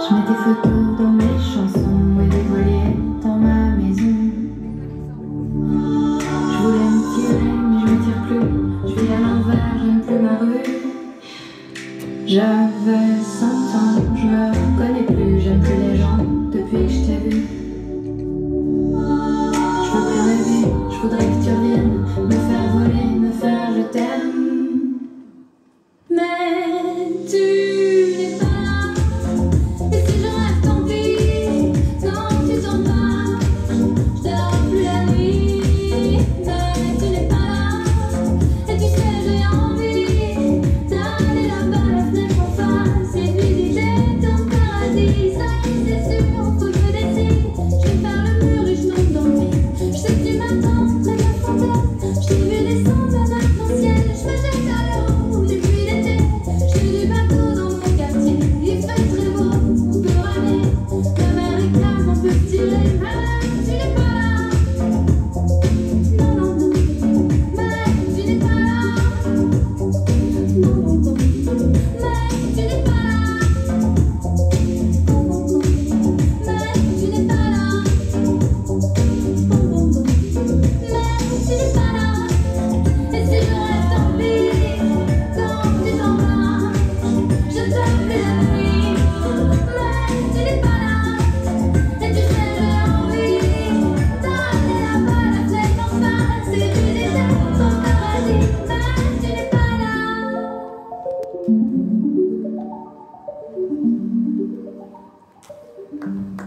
Je mets tes photos dans mes chansons et des voiliers dans ma maison. Je voulais me tirer mais je me tire plus. Je vis à l'envers, j'aime plus ma rue. J'avais 100 ans, je me reconnais plus. J'aime plus les gens depuis que je t'ai vu. Je veux plus rêver, je voudrais que tu reviennes me faire voler, me faire je t'aime. Mais tu n'es pas là. Et si je rêve, tant pis. Quand tu t'en vas, je dors plus la nuit. Mais tu n'es pas là. Et tu sais, j'ai envie d'aller là-bas, la fenêtre en face, et de visiter ton paradis. Ça y est, c'est sûr, faut que je décide. Je vais faire le mur et je tombe dans le vide. Je sais que tu m'attends près de la fontaine. Je t'ai vu descendre à l'arc-en-ciel. Je me jette à l'eau depuis l'été. J'ai du bateau dans mon quartier. Il fait très beau, on peut ramer. La mer est calme, on peut se tirer. Mais tu n'es pas là. Non, non, non. Mais tu n'es pas là. Non, non, non. Mais tu n'es pas là. Non, non, non. Mais tu n'es pas là. Non, non, non. Mais tu n'es pas là. Et si je rêve, tant pis. Quand tu t'en vas, je dors plus la nuit. Mais tu n'es pas là. Et tu sais, j'ai envie d'aller là-bas, la fenêtre en face, et de visiter ton paradis. Mais tu n'es pas là.